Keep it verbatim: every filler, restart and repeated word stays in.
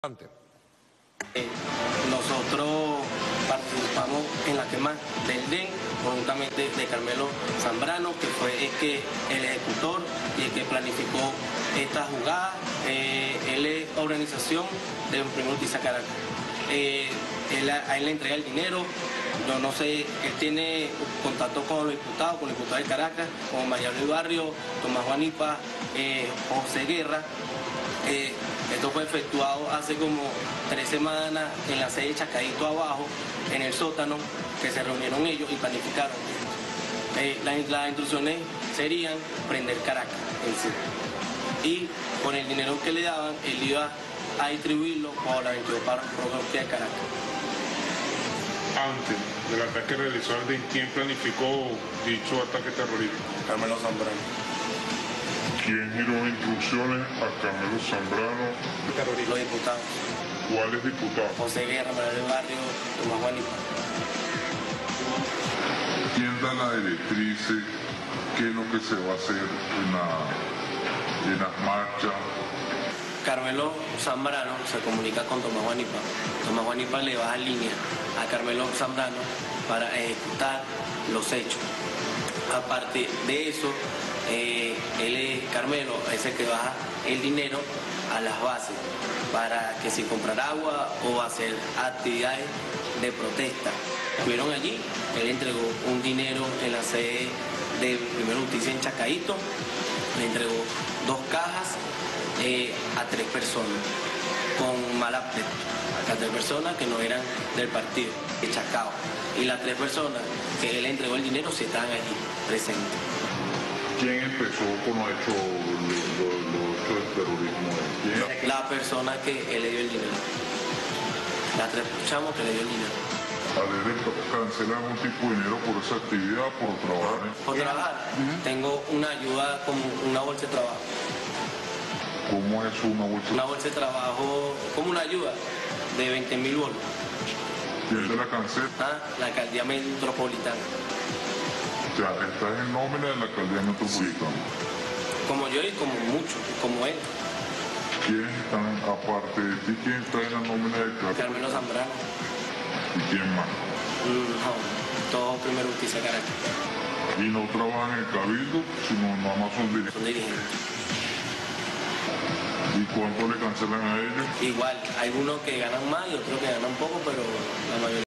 Eh, nosotros participamos en la quema del D E N, conjuntamente de Carmelo Zambrano, que fue el, que, el ejecutor y el que planificó esta jugada. Eh, él es organización de Primera Justicia Caracas. Eh, él, a él le entrega el dinero. Yo no sé, él tiene contacto con los diputados, con los diputados de Caracas, con María Luis Barrio, Tomás Juanipa, eh, José Guerra. Eh, esto fue efectuado hace como tres semanas en la sede de Chacaíto abajo, en el sótano, que se reunieron ellos y planificaron. Eh, las, las instrucciones serían prender Caracas en sí. Y con el dinero que le daban, él iba a distribuirlo por la veintidós parroquias de Caracas. Antes del ataque realizado al D E N, ¿quién planificó dicho ataque terrorista? Carmelo Zambrano. ¿Quién giró instrucciones a Carmelo Zambrano? Los diputados. ¿Cuáles diputados? José Guerra, María Luis Barrio, Tomás Juanipa. ¿Quién da las directrices? ¿Qué es lo que se va a hacer en, la, en las marchas? Carmelo Zambrano se comunica con Tomás Juanipa. Tomás Juanipa le baja línea a Carmelo Zambrano para ejecutar los hechos. Aparte de eso, eh, él es Carmelo, es el que baja el dinero a las bases para que si comprar agua o hacer actividades de protesta. Estuvieron allí, él entregó un dinero en la sede de Primera Justicia en Chacaíto, le entregó dos cajas eh, a tres personas con mala fe, a tres personas que no eran del partido, de Chacao. Y las tres personas que él entregó el dinero sí estaban allí presentes. ¿Quién empezó con los hechos, los, los hechos del terrorismo? ¿Quién? La persona que él le dio el dinero. Las tres chamos que le dio el dinero. ¿A él cancelar algún tipo de dinero por esa actividad, por trabajar? Por trabajar, uh-huh. Tengo una ayuda como una bolsa de trabajo. ¿Cómo es una bolsa? Una bolsa de trabajo, como una ayuda de veinte mil bolos. ¿Quién te la cancela? Ah, la alcaldía metropolitana. O sea, estás en nómina de la alcaldía metropolitana. Como yo y como muchos, como él. ¿Quién está, aparte de ti, quién está en la nómina de Caracas? Carmelo Zambrano. ¿Y quién más? No, todo Primera Justicia Caracas. ¿Y no trabajan en el cabildo, sino nada más son dirigentes? Son dirigentes. ¿Y cuánto le cancelan a ellos? Igual, hay unos que ganan más y otros que ganan poco, pero la mayoría...